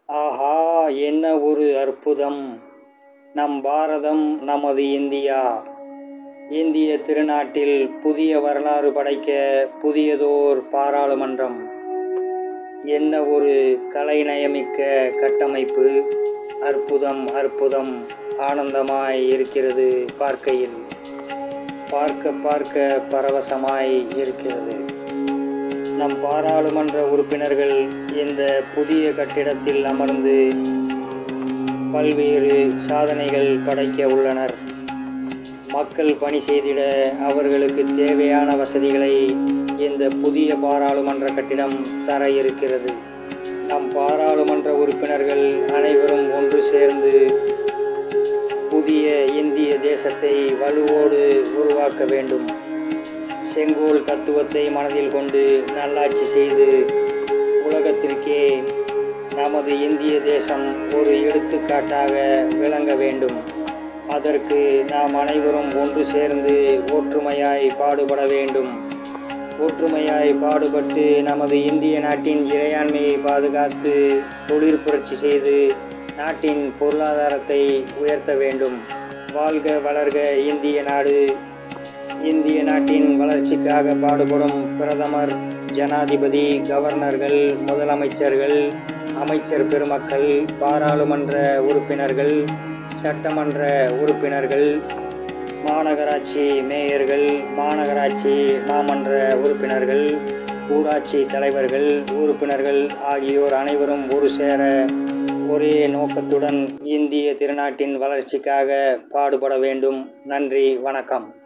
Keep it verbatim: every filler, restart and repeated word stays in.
ஆஹா! என்ன ஒரு அற்புதம்! நம் பாரதம், நமது இந்தியா. இந்திய திருநாட்டில் புதிய வரலாறு படைக்க புதியதோர் பாராளுமன்றம். என்ன ஒரு கலைநயமிக்க கட்டமைப்பு! அற்புதம், அற்புதம்! ஆனந்தமாய் இருக்கிறது பார்க்கையில். பார்க்க பார்க்க பரவசமாய் இருக்கிறது. நம் பாராளுமன்ற உறுப்பினர்கள் இந்த புதிய கட்டிடத்தில் அமர்ந்து பல்வேறு சாதனைகள் படைக்க உள்ளனர். மக்கள் பணி செய்திட அவர்களுக்கு தேவையான வசதிகளை இந்த புதிய பாராளுமன்ற கட்டிடம் தர இருக்கிறது. நம் பாராளுமன்ற உறுப்பினர்கள் அனைவரும் ஒன்று சேர்ந்து புதிய இந்திய தேசத்தை வலுவோடு உருவாக்க வேண்டும். செங்கோல் தத்துவத்தை மனதில் கொண்டு நல்லாட்சி செய்து உலகத்திற்கே நமது இந்திய தேசம் ஒரு எடுத்துக்காட்டாக விளங்க வேண்டும். அதற்கு நாம் அனைவரும் ஒன்று சேர்ந்து ஒற்றுமையாய் பாடுபட வேண்டும். ஒற்றுமையாய் பாடுபட்டு நமது இந்திய நாட்டின் இறையாண்மையை பாதுகாத்து தொழிற் புரட்சி செய்து நாட்டின் பொருளாதாரத்தை உயர்த்த வேண்டும். வாழ்க வளர்க இந்திய நாடு! இந்திய நாட்டின் வளர்ச்சிக்காக பாடுபடும் பிரதமர், ஜனாதிபதி, கவர்னர்கள், முதலமைச்சர்கள், அமைச்சர் பெருமக்கள், பாராளுமன்ற உறுப்பினர்கள், சட்டமன்ற உறுப்பினர்கள், மாநகராட்சி மேயர்கள், மாநகராட்சி மாமன்ற உறுப்பினர்கள், ஊராட்சி தலைவர்கள், உறுப்பினர்கள் ஆகியோர் அனைவரும் ஒரு சேர ஒரே நோக்கத்துடன் இந்திய திருநாட்டின் வளர்ச்சிக்காக பாடுபட வேண்டும். நன்றி, வணக்கம்.